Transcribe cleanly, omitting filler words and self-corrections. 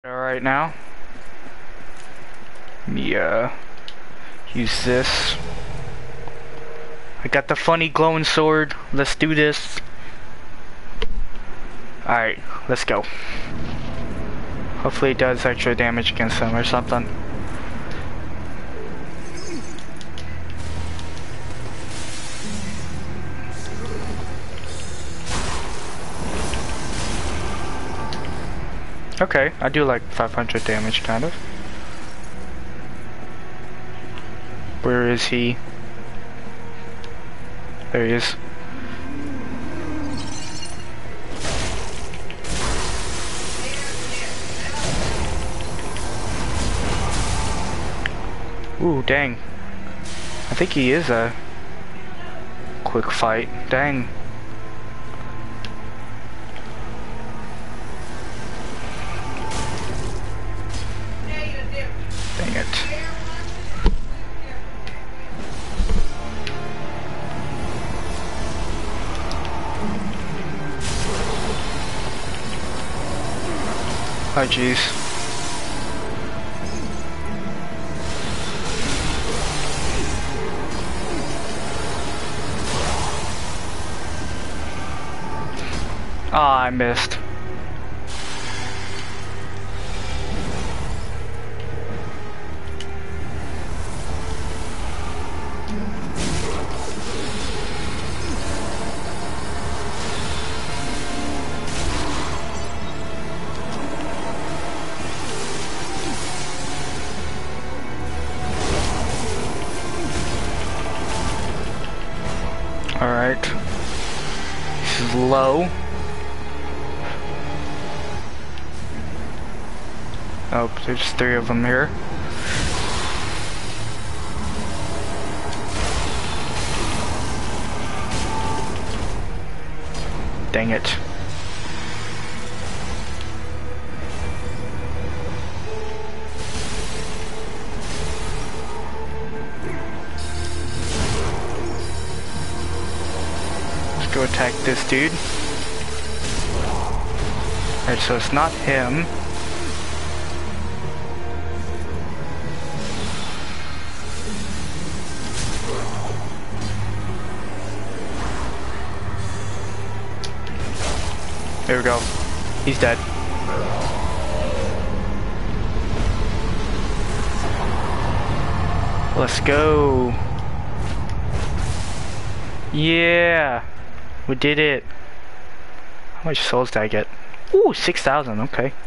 Alright now. Let me use this. I got the funny glowing sword. Let's do this. Alright, let's go. Hopefully it does extra damage against them or something. Okay, I do like 500 damage, kind of. Where is he? There he is. Ooh, dang. I think he is a quick fight. Dang. Dang it. Oh jeez. Ah, I missed. Alright. This is low. Oh, there's 3 of them here. Dang it. Let's go attack this dude. Alright, so it's not him. There we go. He's dead. Let's go. Yeah. We did it. How much souls did I get? Ooh, 6,000. Okay.